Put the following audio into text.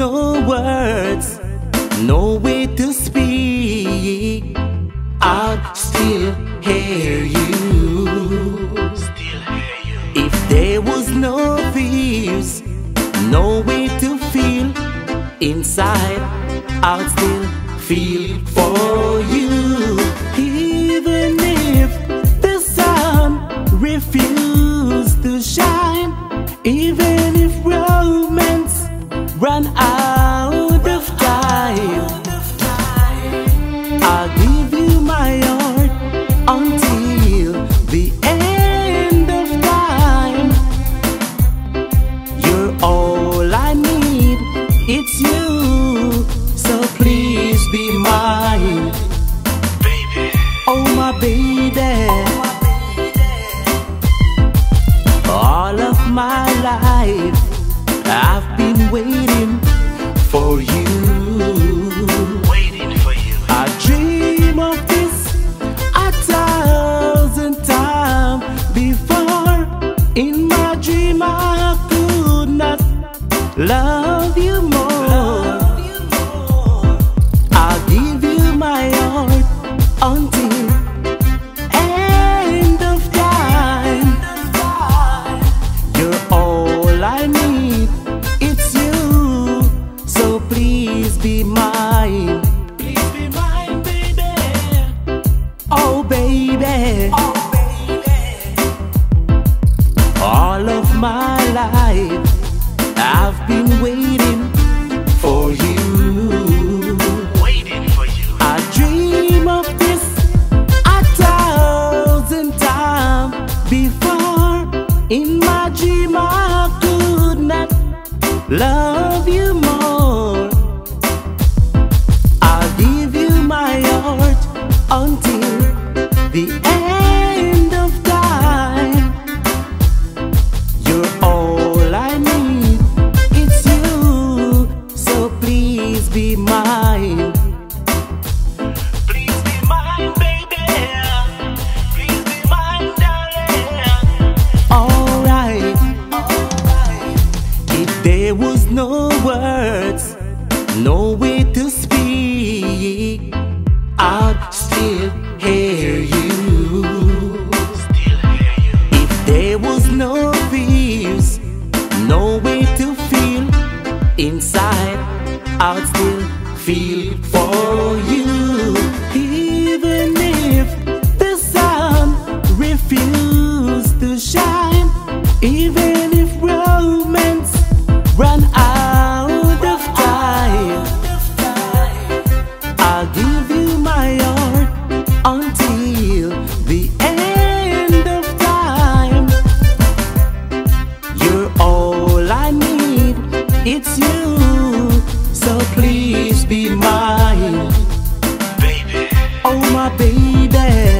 no words, no way to speak, I'd still hear you. If there was no fears, no way to feel inside, I'd still feel for you. Even if the sun refused to shine, even if romance run out of time, I'll give you my heart until the end of time. You're all I need, it's you, so please be mine, baby. Oh my baby, all of my life I've been waiting for you. I dream of this 1,000 times before. In my dream I could not love you more. I'll give you my heart until end of time. You're all I need, it's you, so please be mine. Please be mine, baby. Oh baby, oh baby. All of my life I've been waiting for you. Waiting for you. I dream of this 1,000 times before. In my dream I could not love you more. I'll give you my heart until the end of time. You're all I need, it's you, so please be mine. Please be mine, baby. Please be mine, darling. Alright. If there was no words, no way to speak, I'd still hear you. If there was no fears, no way to feel inside, I'd still feel for you. Even if the sun refused to shine, even if romance run out of time, I'll give you my heart until the end of time. You're all I need, it's you, so please be mine, baby. Oh my baby.